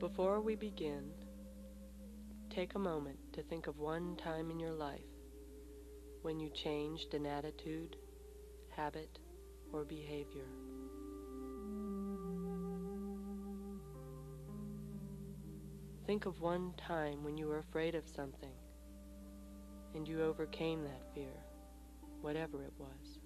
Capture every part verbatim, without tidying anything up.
Before we begin, take a moment to think of one time in your life when you changed an attitude, habit, or behavior. Think of one time when you were afraid of something and you overcame that fear, whatever it was.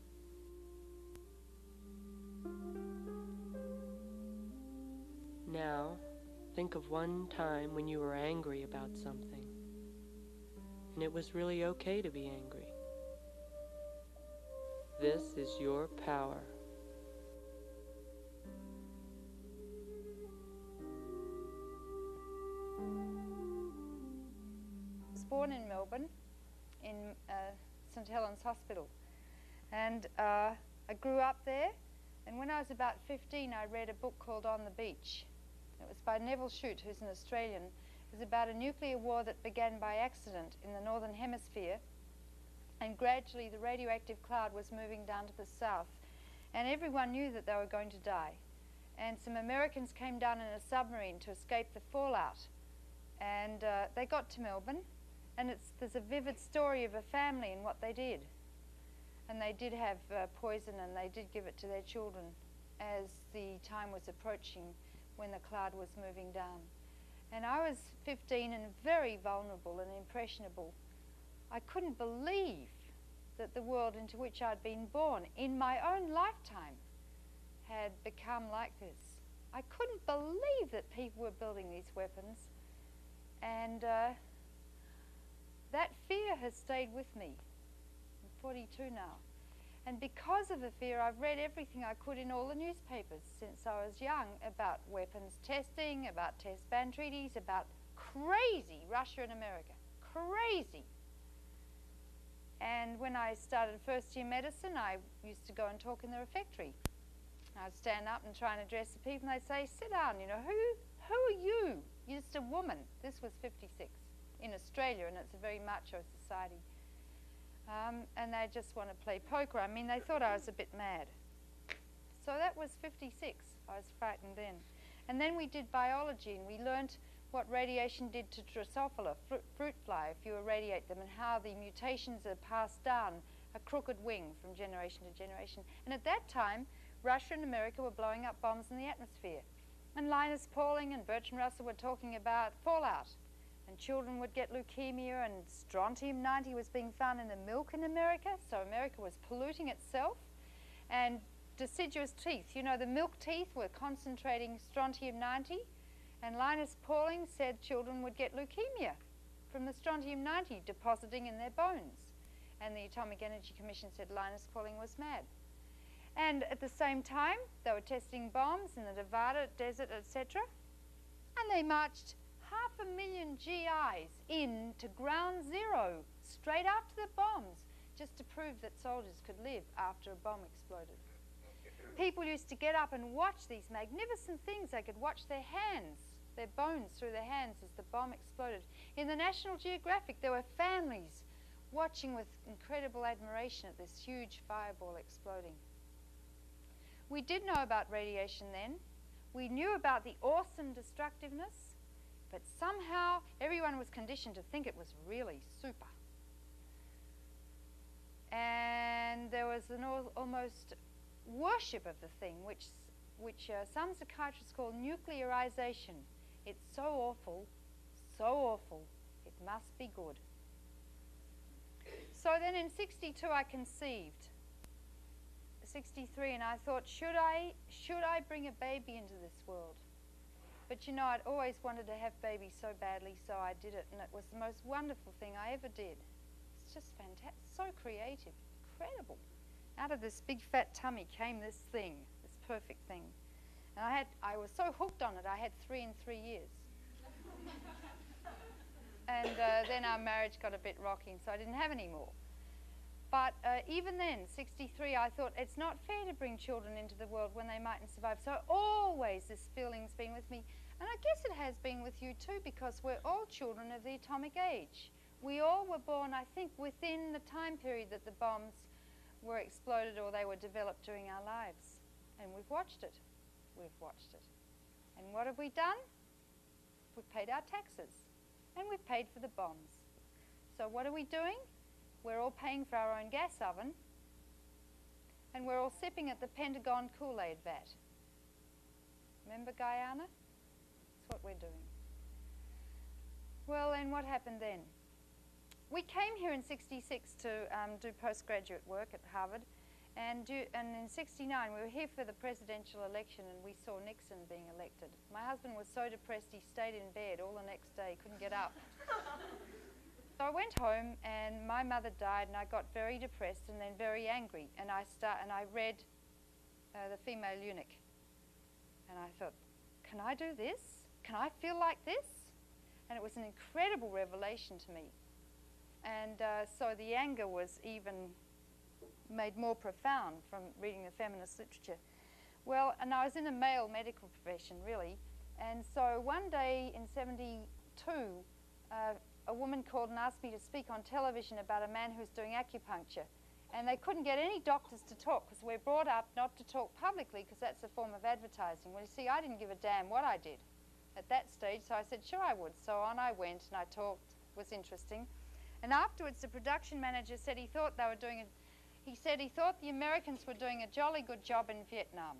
Now, think of one time when you were angry about something and it was really okay to be angry. This is your power. I was born in Melbourne, in uh, St Helens Hospital, and uh, I grew up there, and when I was about fifteen I read a book called On the Beach. It was by Neville Shute, who's an Australian. It was about a nuclear war that began by accident in the Northern Hemisphere, and gradually the radioactive cloud was moving down to the south, and everyone knew that they were going to die. And some Americans came down in a submarine to escape the fallout, and uh, they got to Melbourne, and it's, there's a vivid story of a family and what they did. And they did have uh, poison, and they did give it to their children as the time was approaching when the cloud was moving down. And I was fifteen and very vulnerable and impressionable. I couldn't believe that the world into which I'd been born in my own lifetime had become like this. I couldn't believe that people were building these weapons, and uh, that fear has stayed with me. I'm forty-two now. And because of the fear, I've read everything I could in all the newspapers since I was young about weapons testing, about test ban treaties, about crazy Russia and America. Crazy. And when I started first year medicine, I used to go and talk in the refectory. I'd stand up and try and address the people, and they'd say, sit down, you know, who, who are you? You're just a woman. This was fifty-six in Australia, and it's a very macho society. Um, and they just want to play poker. I mean, they thought I was a bit mad. So that was fifty-six. I was frightened then. And then we did biology, and we learnt what radiation did to Drosophila, fr fruit fly, if you irradiate them, and how the mutations are passed down a crooked wing from generation to generation. And at that time, Russia and America were blowing up bombs in the atmosphere. And Linus Pauling and Bertrand Russell were talking about fallout. And children would get leukemia, and strontium ninety was being found in the milk in America, so America was polluting itself. And deciduous teeth, you know, the milk teeth were concentrating strontium ninety, and Linus Pauling said children would get leukemia from the strontium ninety depositing in their bones. And the Atomic Energy Commission said Linus Pauling was mad. And at the same time, they were testing bombs in the Nevada desert, et cetera. And they marched half a million G Is in to ground zero straight after the bombs, just to prove that soldiers could live after a bomb exploded. People used to get up and watch these magnificent things. They could watch their hands, their bones through their hands as the bomb exploded. In the National Geographic, there were families watching with incredible admiration at this huge fireball exploding. We did know about radiation then. We knew about the awesome destructiveness, but somehow everyone was conditioned to think it was really super. And there was an al almost worship of the thing, which, which uh, some psychiatrists call nuclearization. It's so awful, so awful, it must be good. So then in sixty-two I conceived, sixty-three, and I thought, should I, should I bring a baby into this world? But you know, I'd always wanted to have babies so badly, so I did it, and it was the most wonderful thing I ever did. It's just fantastic, so creative, incredible. Out of this big fat tummy came this thing, this perfect thing. And I had, I was so hooked on it, I had three in three years. And uh, then our marriage got a bit rocking, so I didn't have any more. But uh, even then, sixty-three, I thought it's not fair to bring children into the world when they mightn't survive. So always this feeling's been with me. And I guess it has been with you too, because we're all children of the atomic age. We all were born, I think, within the time period that the bombs were exploded or they were developed during our lives. And we've watched it. We've watched it. And what have we done? we've paid our taxes, and we've paid for the bombs. So what are we doing? We're all paying for our own gas oven, and we're all sipping at the Pentagon Kool-Aid vat. Remember Guyana? That's what we're doing. Well, then what happened then? We came here in sixty-six to um, do postgraduate work at Harvard, and, do, and in sixty-nine we were here for the presidential election, and we saw Nixon being elected. My husband was so depressed he stayed in bed all the next day, couldn't get up. So I went home, and my mother died, and I got very depressed and then very angry, and I start and I read uh, The Female Eunuch, and I thought, can I do this? Can I feel like this? And it was an incredible revelation to me. And uh, so the anger was even made more profound from reading the feminist literature. Well, and I was in a male medical profession, really. And so one day in seventy-two, uh, a woman called and asked me to speak on television about a man who was doing acupuncture. And they couldn't get any doctors to talk because we're brought up not to talk publicly because that's a form of advertising. Well, you see, I didn't give a damn what I did at that stage, so I said, sure I would. So on I went and I talked. It was interesting. And afterwards, the production manager said he thought they were doing a, he said he thought the Americans were doing a jolly good job in Vietnam.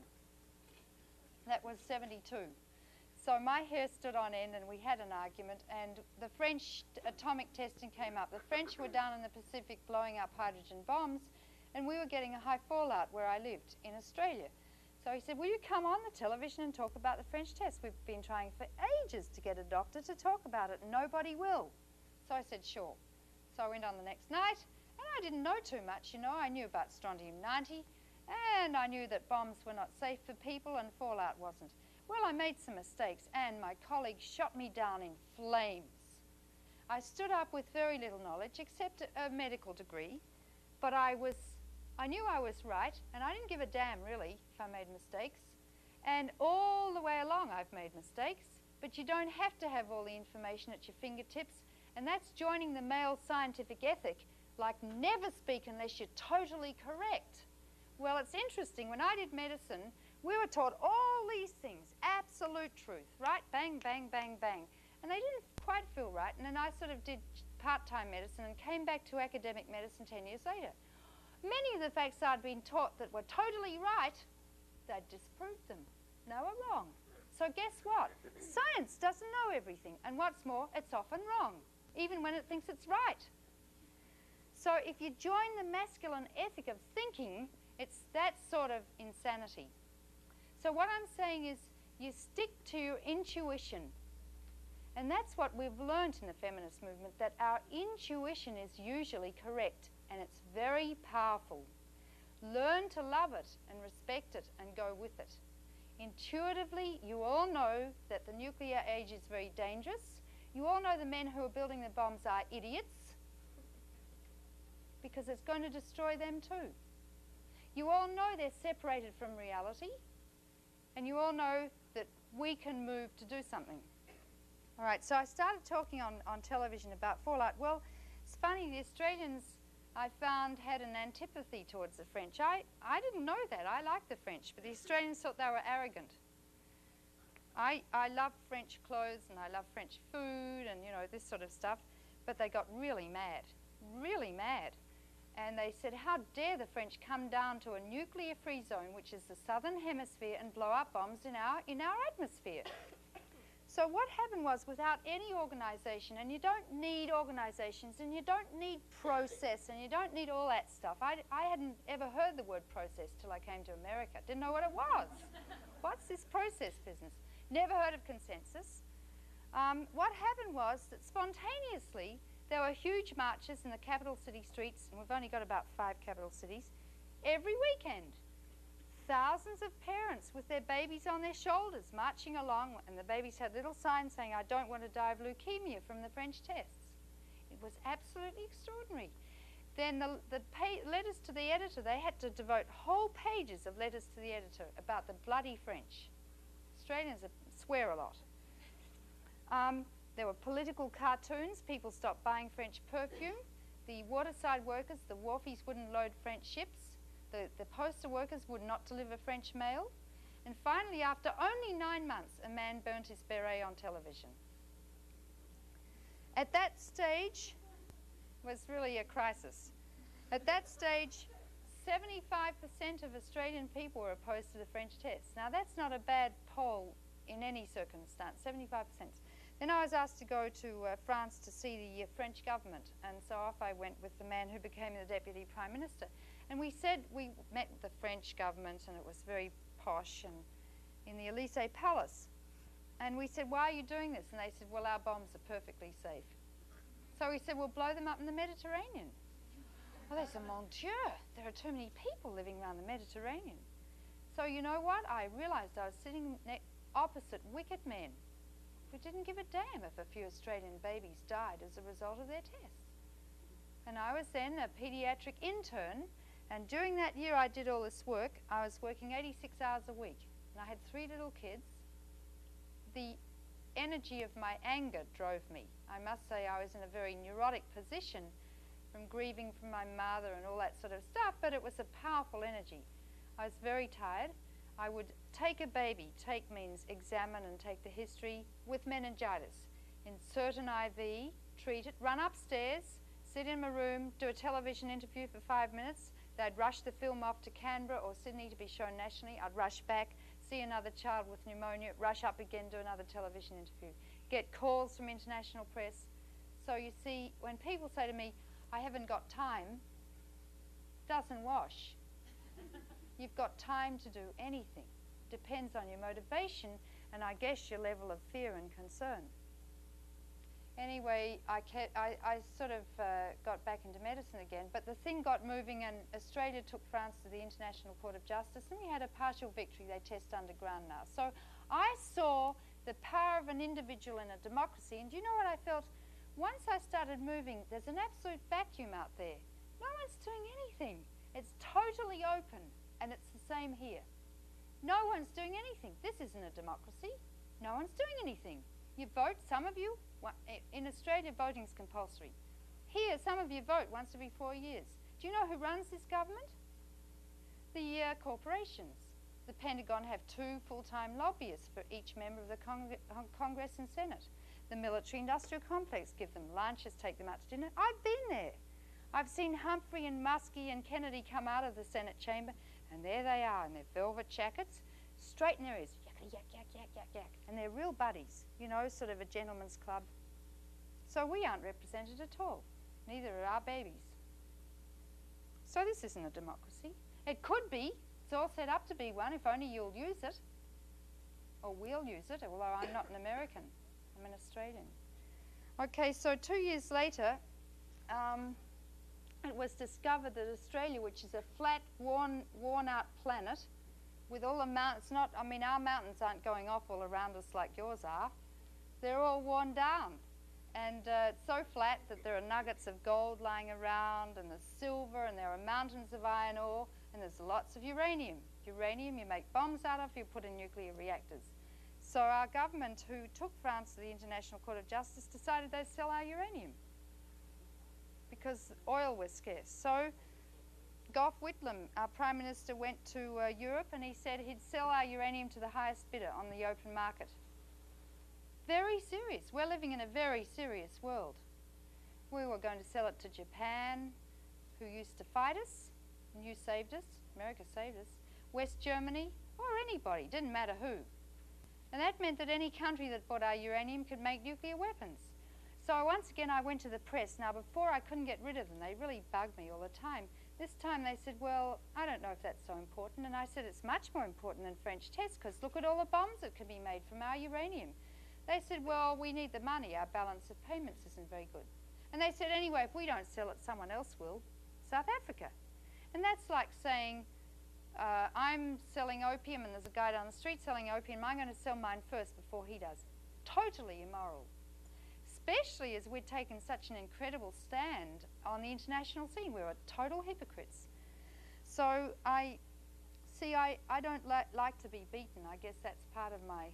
That was seventy-two. So my hair stood on end and we had an argument, and the French atomic testing came up. The French were down in the Pacific blowing up hydrogen bombs, and we were getting a high fallout where I lived in Australia. So he said, will you come on the television and talk about the French test? We've been trying for ages to get a doctor to talk about it, and nobody will. So I said, sure. So I went on the next night, and I didn't know too much, you know. I knew about strontium ninety, and I knew that bombs were not safe for people and fallout wasn't. Well, I made some mistakes, and my colleagues shot me down in flames. I stood up with very little knowledge, except a, a medical degree, but I was, I knew I was right, and I didn't give a damn, really, if I made mistakes. And all the way along, I've made mistakes, but you don't have to have all the information at your fingertips. And that's joining the male scientific ethic, like never speak unless you're totally correct. Well, it's interesting, when I did medicine, we were taught all these things, absolute truth, right? Bang, bang, bang, bang. And they didn't quite feel right, and then I sort of did part-time medicine and came back to academic medicine ten years later. Many of the facts I'd been taught that were totally right, they'd disproved them. They were wrong. So guess what? Science doesn't know everything, and what's more, it's often wrong, even when it thinks it's right. So if you join the masculine ethic of thinking, it's that sort of insanity. So what I'm saying is you stick to your intuition. And that's what we've learned in the feminist movement, that our intuition is usually correct, and it's very powerful. Learn to love it and respect it and go with it. Intuitively, you all know that the nuclear age is very dangerous. You all know the men who are building the bombs are idiots, because it's going to destroy them too. You all know they're separated from reality, and you all know that we can move to do something. All right, so I started talking on, on television about fallout. Well, it's funny, the Australians, I found, had an antipathy towards the French. I, I didn't know that. I liked the French, but the Australians thought they were arrogant. I, I love French clothes, and I love French food, and, you know, this sort of stuff, but they got really mad, really mad. And they said, how dare the French come down to a nuclear-free zone, which is the southern hemisphere, and blow up bombs in our, in our atmosphere. So what happened was, without any organisation, and you don't need organisations, and you don't need process, and you don't need all that stuff. I, I hadn't ever heard the word process till I came to America. Didn't know what it was. What's this process business? Never heard of consensus. Um, what happened was that spontaneously, there were huge marches in the capital city streets, and we've only got about five capital cities, every weekend. Thousands of parents with their babies on their shoulders marching along, and the babies had little signs saying, I don't want to die of leukemia from the French tests. It was absolutely extraordinary. Then the, the pay, letters to the editor, they had to devote whole pages of letters to the editor about the bloody French. Australians swear a lot. Um, There were political cartoons. People stopped buying French perfume. The waterside workers, the wharfies, wouldn't load French ships. The, the postal workers would not deliver French mail. And finally, after only nine months, a man burnt his beret on television. At that stage was really a crisis. At that stage, seventy-five percent of Australian people were opposed to the French test. Now that's not a bad poll in any circumstance, seventy-five percent. Then I was asked to go to uh, France to see the uh, French government, and so off I went with the man who became the Deputy Prime Minister. And we said, we met the French government, and it was very posh and in the Elysee Palace. And we said, why are you doing this? And they said, well, our bombs are perfectly safe. So we said, well, blow them up in the Mediterranean. Well, they said, mon Dieu, there are too many people living around the Mediterranean. So you know what? I realised I was sitting opposite wicked men who didn't give a damn if a few Australian babies died as a result of their tests. And I was then a paediatric intern, and during that year I did all this work. I was working eighty-six hours a week, and I had three little kids. The energy of my anger drove me. I must say I was in a very neurotic position from grieving from my mother and all that sort of stuff, but it was a powerful energy. I was very tired. I would take a baby, take means examine and take the history, with meningitis, insert an I V, treat it, run upstairs, sit in my room, do a television interview for five minutes. They'd rush the film off to Canberra or Sydney to be shown nationally. I'd rush back, see another child with pneumonia, rush up again, do another television interview, get calls from international press. So you see, when people say to me, I haven't got time, doesn't wash. You've got time to do anything. Depends on your motivation and I guess your level of fear and concern. Anyway, I, I, I sort of uh, got back into medicine again, but the thing got moving and Australia took France to the International Court of Justice and we had a partial victory. They test underground now. So I saw the power of an individual in a democracy, and do you know what I felt? Once I started moving, there's an absolute vacuum out there. No one's doing anything. It's totally open, and it's the same here. No one's doing anything. This isn't a democracy. No one's doing anything. You vote, some of you, in Australia voting's compulsory. Here, some of you vote once every four years. Do you know who runs this government? The uh, corporations. The Pentagon have two full-time lobbyists for each member of the Cong Congress and Senate. The military-industrial complex give them lunches, take them out to dinner. I've been there. I've seen Humphrey and Muskie and Kennedy come out of the Senate chamber, and there they are in their velvet jackets, straight in their ears, yak, yak, yak, yak, yak, yak. And they're real buddies, you know, sort of a gentleman's club. So we aren't represented at all. Neither are our babies. So this isn't a democracy. It could be. It's all set up to be one, if only you'll use it. Or we'll use it, although I'm not an American. I'm an Australian. Okay, so two years later, um, it was discovered that Australia, which is a flat, worn, worn out planet, with all the mountains, not, I mean, our mountains aren't going off all around us like yours are. They're all worn down. And uh, it's so flat that there are nuggets of gold lying around, and there's silver, and there are mountains of iron ore, and there's lots of uranium. Uranium you make bombs out of, you put in nuclear reactors. So our government, who took France to the International Court of Justice, decided they'd sell our uranium because oil was scarce. So Gough Whitlam, our Prime Minister, went to uh, Europe and he said he'd sell our uranium to the highest bidder on the open market. Very serious. We're living in a very serious world. We were going to sell it to Japan, who used to fight us, and you saved us, America saved us, West Germany, or anybody, didn't matter who. And that meant that any country that bought our uranium could make nuclear weapons. So once again I went to the press. Now before I couldn't get rid of them, they really bugged me all the time. This time they said, well, I don't know if that's so important. And I said, it's much more important than French tests, because look at all the bombs that can be made from our uranium. They said, well, we need the money. Our balance of payments isn't very good. And they said, anyway, if we don't sell it, someone else will. South Africa. And that's like saying, uh, I'm selling opium and there's a guy down the street selling opium. I'm going to sell mine first before he does. Totally immoral. Especially as we'd taken such an incredible stand on the international scene. We were total hypocrites. So I, see, I, I don't li like to be beaten. I guess that's part of my,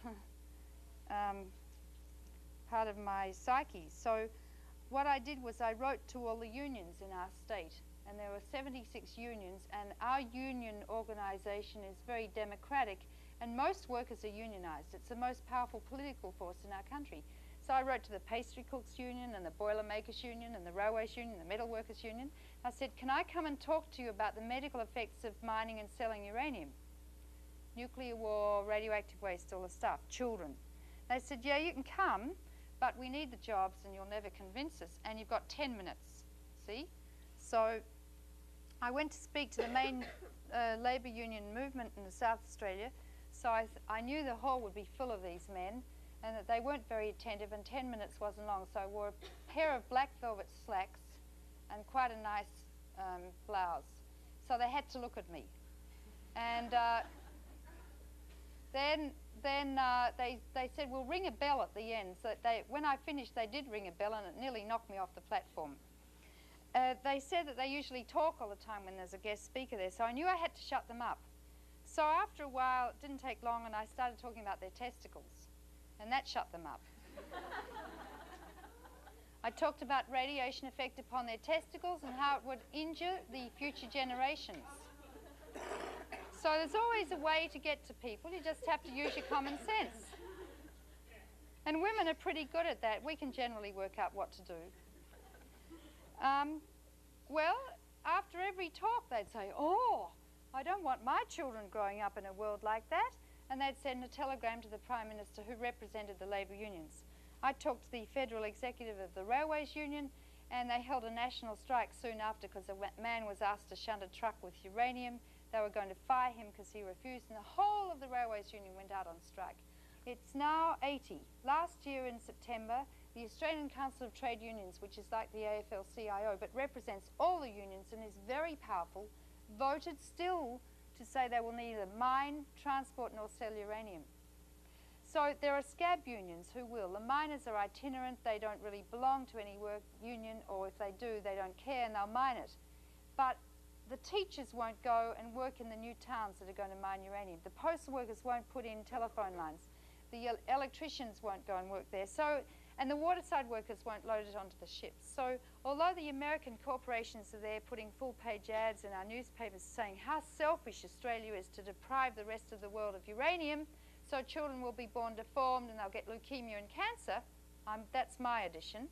um, part of my psyche. So what I did was I wrote to all the unions in our state, and there were seventy-six unions, and our union organisation is very democratic, and most workers are unionised. It's the most powerful political force in our country. So I wrote to the Pastry Cooks Union and the Boilermakers Union and the Railways Union, the Metal Workers Union. I said, can I come and talk to you about the medical effects of mining and selling uranium? Nuclear war, radioactive waste, all the stuff, children. They said, yeah, you can come, but we need the jobs and you'll never convince us, and you've got ten minutes, see? So I went to speak to the main uh, labour union movement in the South Australia, so I, th I knew the hall would be full of these men and that they weren't very attentive, and ten minutes wasn't long, so I wore a pair of black velvet slacks and quite a nice um, blouse. So they had to look at me. And uh, then then uh, they, they said, we'll ring a bell at the end. So they, when I finished, they did ring a bell, and it nearly knocked me off the platform. Uh, they said that they usually talk all the time when there's a guest speaker there, so I knew I had to shut them up. So after a while, it didn't take long, and I started talking about their testicles, and that shut them up. I talked about radiation effect upon their testicles and how it would injure the future generations. So there's always a way to get to people. You just have to use your common sense. And women are pretty good at that. We can generally work out what to do. Um, well, after every talk, they'd say, oh, I don't want my children growing up in a world like that. And they'd send a telegram to the Prime Minister, who represented the labour unions. I talked to the federal executive of the Railways Union, and they held a national strike soon after because a man was asked to shunt a truck with uranium. They were going to fire him because he refused, and the whole of the Railways Union went out on strike. It's now eighty. Last year in September, the Australian Council of Trade Unions, which is like the A F L C I O but represents all the unions and is very powerful, voted still to say they will neither mine, transport nor sell uranium. So there are scab unions who will. The miners are itinerant, they don't really belong to any work union, or if they do, they don't care and they'll mine it. But the teachers won't go and work in the new towns that are going to mine uranium. The postal workers won't put in telephone lines. The el electricians won't go and work there. So, and the waterside workers won't load it onto the ships. So although the American corporations are there putting full-page ads in our newspapers saying how selfish Australia is to deprive the rest of the world of uranium, so children will be born deformed and they'll get leukemia and cancer, um, that's my addition.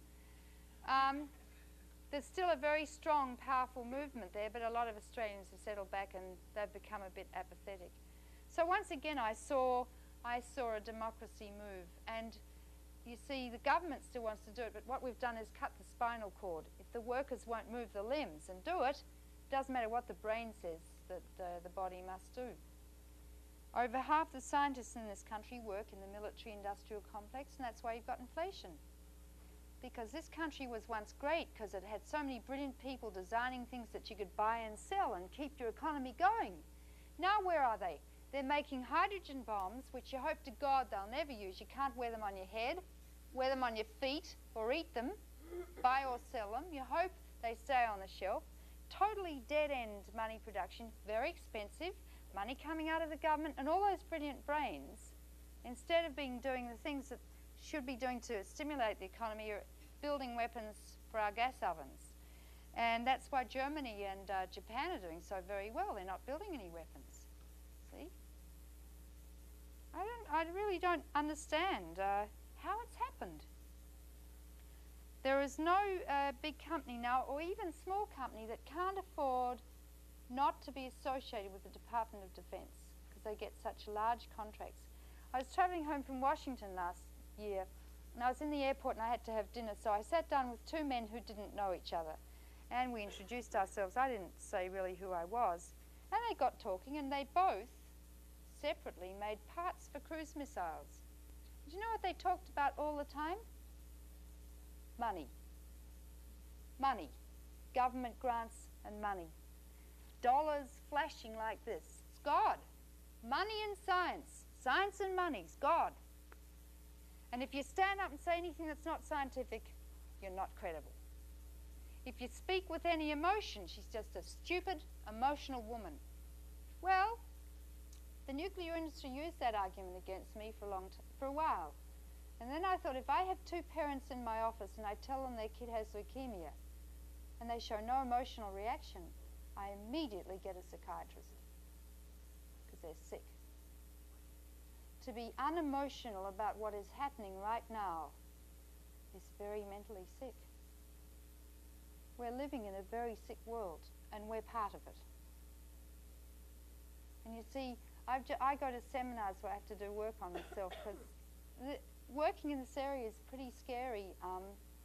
Um, There's still a very strong, powerful movement there, but a lot of Australians have settled back and they've become a bit apathetic. So once again, I saw, I saw a democracy move. And you see, the government still wants to do it, but what we've done is cut the spinal cord. If the workers won't move the limbs and do it, it doesn't matter what the brain says that uh, the body must do. Over half the scientists in this country work in the military-industrial complex, and that's why you've got inflation. Because this country was once great because it had so many brilliant people designing things that you could buy and sell and keep your economy going. Now where are they? They're making hydrogen bombs, which you hope to God they'll never use. You can't wear them on your head, wear them on your feet, or eat them, buy or sell them. You hope they stay on the shelf. Totally dead-end money production, very expensive, money coming out of the government, and all those brilliant brains, instead of being doing the things that should be doing to stimulate the economy, are building weapons for our gas ovens. And that's why Germany and uh, Japan are doing so very well. They're not building any weapons. See? I, don't, I really don't understand uh, how it's happened. There is no uh, big company now, or even small company, that can't afford not to be associated with the Department of Defense because they get such large contracts. I was traveling home from Washington last year, and I was in the airport and I had to have dinner, so I sat down with two men who didn't know each other, and we introduced ourselves. I didn't say really who I was, and they got talking, and they both separately made parts for cruise missiles. Do you know what they talked about all the time? Money. Money. Government grants and money. Dollars flashing like this. It's God. Money and science. Science and money's God. And if you stand up and say anything that's not scientific, you're not credible. If you speak with any emotion, she's just a stupid, emotional woman. Well, the nuclear industry used that argument against me for a long t for a while. And then I thought, if I have two parents in my office and I tell them their kid has leukemia and they show no emotional reaction, I immediately get a psychiatrist because they're sick. To be unemotional about what is happening right now is very mentally sick. We're living in a very sick world, and we're part of it. And you see, I've ju I go to seminars where I have to do work on myself, because working in this area is pretty scary, um,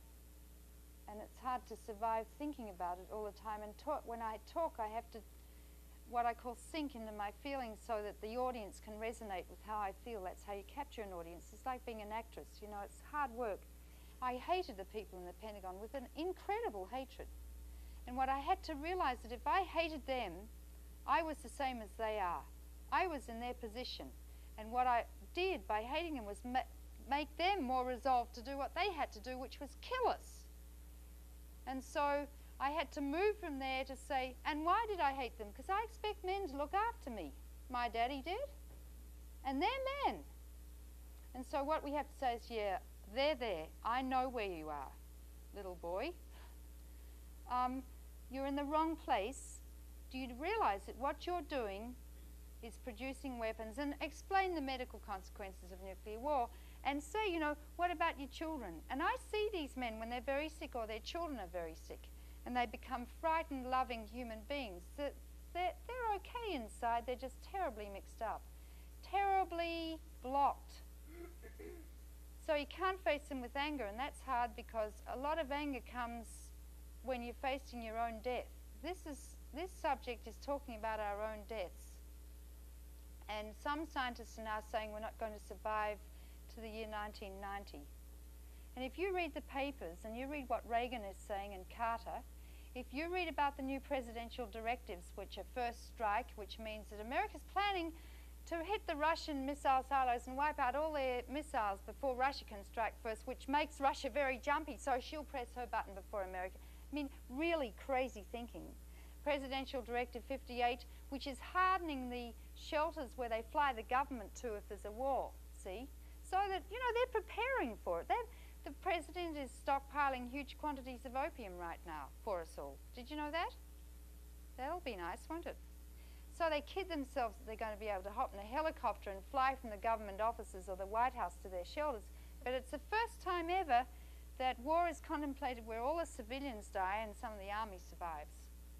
and it's hard to survive thinking about it all the time. And talk, when I talk, I have to, what I call, sink into my feelings so that the audience can resonate with how I feel. That's how you capture an audience. It's like being an actress, you know, it's hard work. I hated the people in the Pentagon with an incredible hatred. And what I had to realize that if I hated them, I was the same as they are. I was in their position. And what I did by hating them was ma make them more resolved to do what they had to do, which was kill us. And so I had to move from there to say, and why did I hate them? Because I expect men to look after me. My daddy did. And they're men. And so what we have to say is, yeah, they're there. I know where you are, little boy. Um, you're in the wrong place. Do you realize that what you're doing is producing weapons? And explain the medical consequences of nuclear war. And say, you know, what about your children? And I see these men when they're very sick or their children are very sick, and they become frightened, loving human beings. They're, they're, they're okay inside, they're just terribly mixed up, terribly blocked. So you can't face them with anger, and that's hard because a lot of anger comes when you're facing your own death. This, is, this subject is talking about our own deaths. And some scientists are now saying we're not going to survive to the year nineteen ninety. And if you read the papers and you read what Reagan is saying and Carter, if you read about the new presidential directives, which are first strike, which means that America's planning to hit the Russian missile silos and wipe out all their missiles before Russia can strike first, which makes Russia very jumpy, so she'll press her button before America. I mean, really crazy thinking. Presidential Directive fifty-eight, which is hardening the shelters where they fly the government to if there's a war, see? So that, you know, they're preparing for it. They're, the president is stockpiling huge quantities of opium right now for us all. Did you know that? That'll be nice, won't it? So they kid themselves that they're going to be able to hop in a helicopter and fly from the government offices or the White House to their shelters. But it's the first time ever that war is contemplated where all the civilians die and some of the army survives.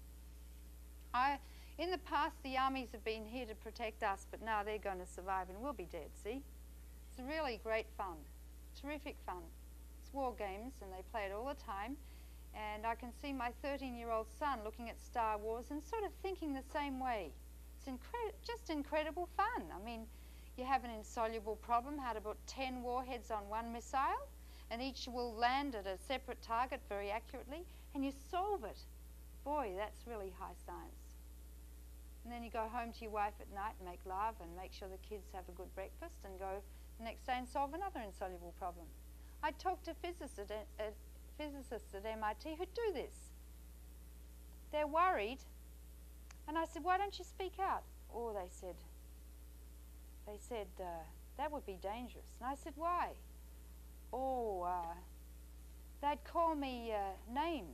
I, in the past, the armies have been here to protect us, but now they're going to survive and we'll be dead, see? It's really great fun, terrific fun. It's war games and they play it all the time. And I can see my thirteen-year-old son looking at Star Wars and sort of thinking the same way. It's incre just incredible fun. I mean, you have an insoluble problem, how to put ten warheads on one missile, and each will land at a separate target very accurately, and you solve it. Boy, that's really high science. And then you go home to your wife at night and make love and make sure the kids have a good breakfast and go the next day and solve another insoluble problem. I talked to physicists at, at, physicists at M I T who do this. They're worried, and I said, why don't you speak out? Oh, they said, they said, uh, that would be dangerous. And I said, why? Oh, uh, they'd call me uh, names.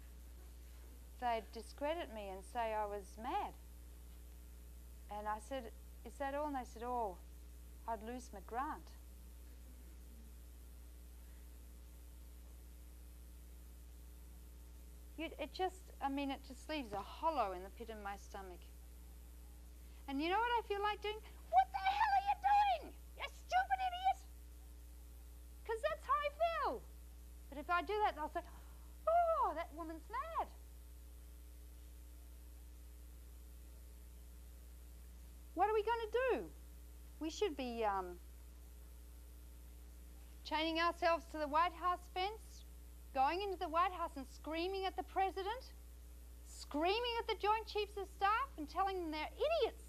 They'd discredit me and say I was mad. And I said, is that all? And they said, oh, I'd lose my grant. You'd, it just, I mean, it just leaves a hollow in the pit of my stomach. And you know what I feel like doing? What the hell are you doing? You stupid idiot! Because that's how I feel. But if I do that, I'll say, oh, that woman's mad. What are we going to do? We should be um, chaining ourselves to the White House fence, going into the White House and screaming at the president, screaming at the Joint Chiefs of Staff and telling them they're idiots.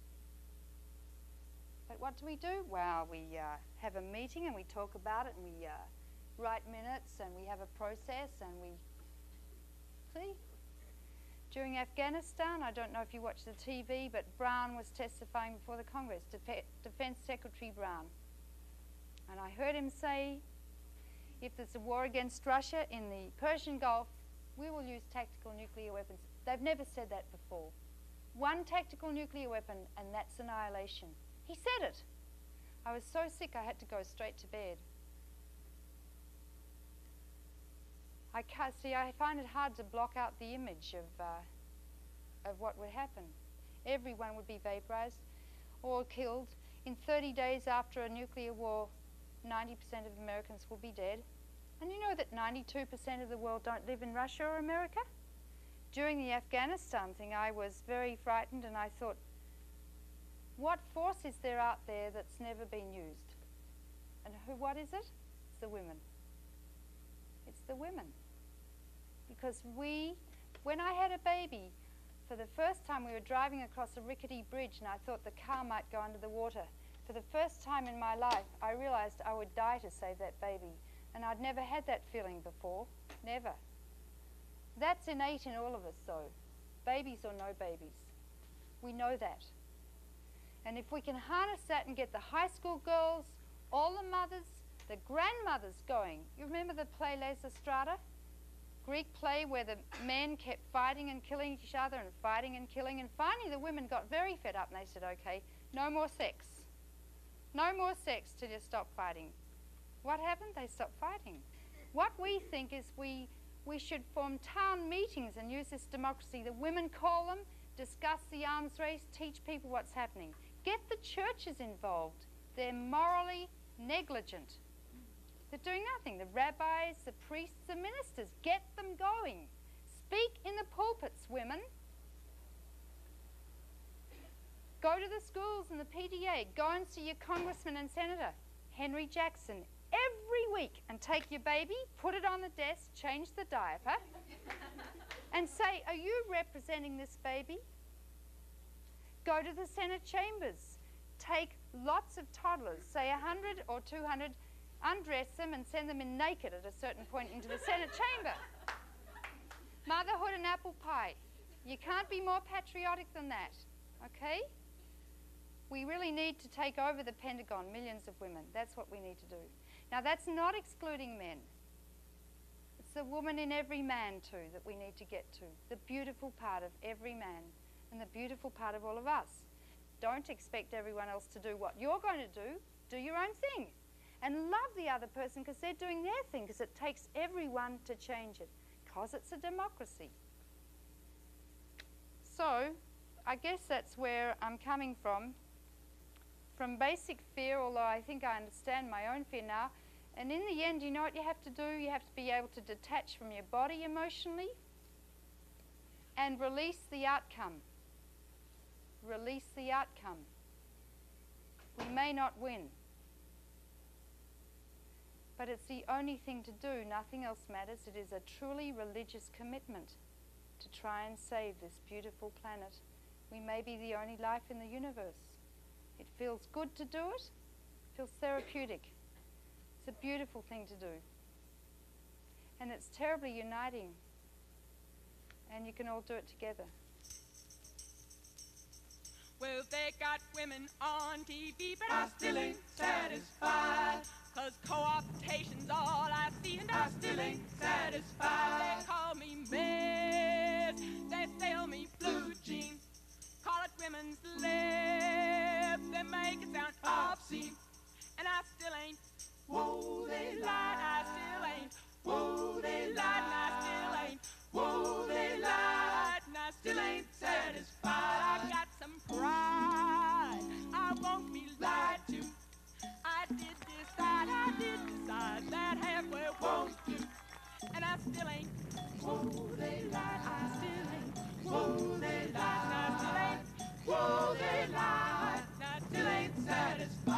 But what do we do? Well, we uh, have a meeting and we talk about it and we uh, write minutes and we have a process and we, see? During Afghanistan, I don't know if you watch the T V, but Brown was testifying before the Congress, Def Defense Secretary Brown. And I heard him say, if there's a war against Russia in the Persian Gulf, we will use tactical nuclear weapons. They've never said that before. One tactical nuclear weapon and that's annihilation. He said it. I was so sick I had to go straight to bed. I can't see, I find it hard to block out the image of, uh, of what would happen. Everyone would be vaporized or killed. In thirty days after a nuclear war, ninety percent of Americans will be dead. And you know that ninety-two percent of the world don't live in Russia or America? During the Afghanistan thing, I was very frightened, and I thought, what force is there out there that's never been used? And who, what is it? It's the women. It's the women. Because we, when I had a baby, for the first time we were driving across a rickety bridge and I thought the car might go under the water. For the first time in my life, I realized I would die to save that baby. And I'd never had that feeling before. Never. That's innate in all of us, though. Babies or no babies. We know that. And if we can harness that and get the high school girls, all the mothers, the grandmothers going. You remember the play Les Estrada? Greek play where the men kept fighting and killing each other and fighting and killing, and finally the women got very fed up and they said, okay, no more sex. No more sex till you stop fighting. What happened? They stopped fighting. What we think is we, we should form town meetings and use this democracy. The women call them, discuss the arms race, teach people what's happening. Get the churches involved. They're morally negligent. They're doing nothing. The rabbis, the priests, the ministers, get them going. Speak in the pulpits, women. Go to the schools and the P T A. Go and see your congressman and senator, Henry Jackson, every week, and take your baby, put it on the desk, change the diaper, and say, are you representing this baby? Go to the Senate chambers. Take lots of toddlers, say one hundred or two hundred, undress them and send them in naked at a certain point into the Senate chamber. Motherhood and apple pie. You can't be more patriotic than that, okay? We really need to take over the Pentagon, millions of women. That's what we need to do. Now, that's not excluding men. It's the woman in every man, too, that we need to get to. The beautiful part of every man and the beautiful part of all of us. Don't expect everyone else to do what you're going to do. Do your own thing. And love the other person because they're doing their thing, because it takes everyone to change it, because it's a democracy. So, I guess that's where I'm coming from. From basic fear, although I think I understand my own fear now. And in the end, you know what you have to do? You have to be able to detach from your body emotionally and release the outcome. Release the outcome. We may not win, but it's the only thing to do. Nothing else matters. It is a truly religious commitment to try and save this beautiful planet. We may be the only life in the universe. It feels good to do it. It feels therapeutic. It's a beautiful thing to do. And it's terribly uniting. And you can all do it together. Well, they got women on T V, but I still ain't satisfied. Cause co-optation's all I see, and I still ain't satisfied. They call me miss, they sell me blue jeans. Call it women's lib, they make it sound obscene. And I still ain't, whoa, they lied, I still ain't, whoa, they lied, and I still ain't, whoa, they lied, and I still ain't satisfied. I got some pride, I won't be lied to. I did decide, I did decide that halfway won't do. And I still ain't, whoa, they lied, I still ain't, whoa, they lied, and I still ain't, whoa, they lied, and I still ain't satisfied.